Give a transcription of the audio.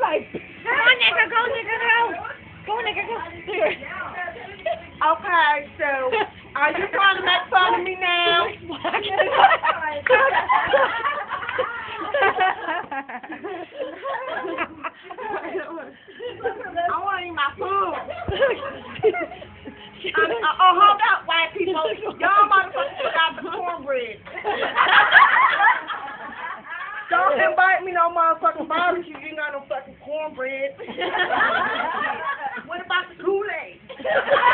like, come on, nigga, go, nigga, go. Go, nigga, go. Okay, so are you trying to make fun of me now? I want to eat my food. Hold up, white people. Y'all motherfuckers forgot the cornbread. Don't invite me no motherfucking barbecue. You ain't got no fucking cornbread. What about the Kool-Aid?